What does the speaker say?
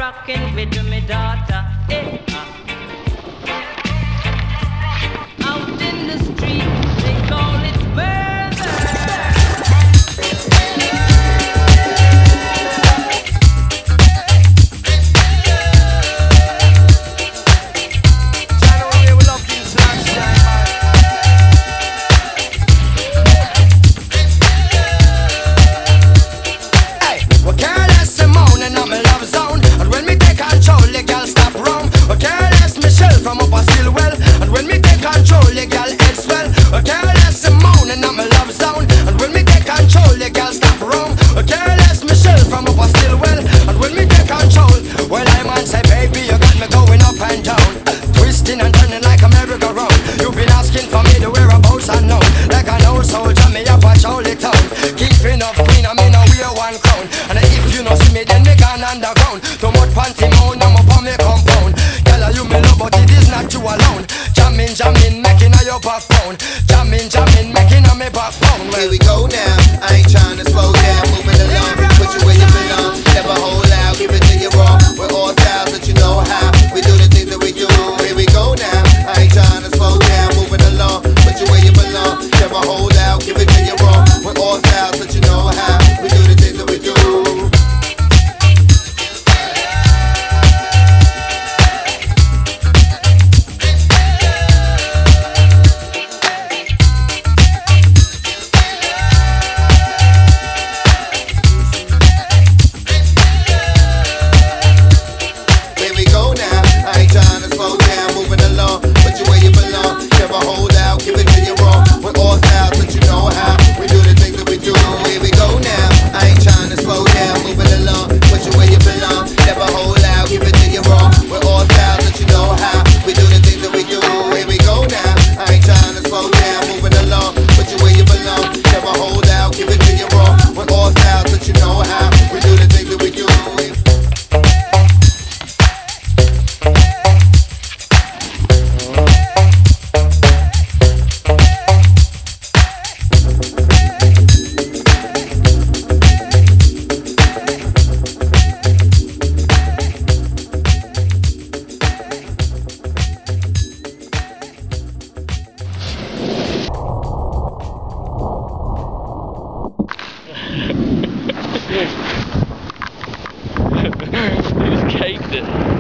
rocking with my daughter. Hey, out in the street, they call it murder. January, we love King Slash time, man. Hey, we careless and moaning on my love zone, and when me take control, the girl stop roam. We careless Michelle from up a still well, and when me take control, the girl head swell. We careless and moaning on my love zone, and when me take control, the girl stop roam. We careless Michelle from up a still well, and when me take control, well I man say baby you got me going up and down, twisting and turning like a merry-go-round. You've been asking for me to whereabouts unknown, like an old soldier me up a Charlie town. King of queen I me no wear one crown, and if you no see me then me gone underground. Too much panty moan I'm up on me compound. Girl you me love but it is not you alone. Jamming, jamming, making a your backbone. Jamming, jamming, making a me backbone. Here we go now, I ain't trying to slow down, moving along, put you where you belong. Never hold out, give it to you raw. We're all styles that you know how. We do the things that we do. Here we go now, I ain't trying to slow down, moving along, put you where you belong. Never hold out, give it to you raw. We're all styles that you know how. We do the things that we do. Here we go now, I ain't trying to slow down, moving along, put you where you belong. Never hold out, give it to you raw. We're all styles that you know how. We do the things that we do. Here we go now, I ain't trying to slow down, moving along, put you where you belong. Never hold out, give it to you raw. We're all styles that you know how. We do the things that we do. Here we go now, I ain't trying to slow down, moving along, put you where you belong. Never hold out, give it to you raw. We're all styles that you know how. We do the things that we do. He's caked it.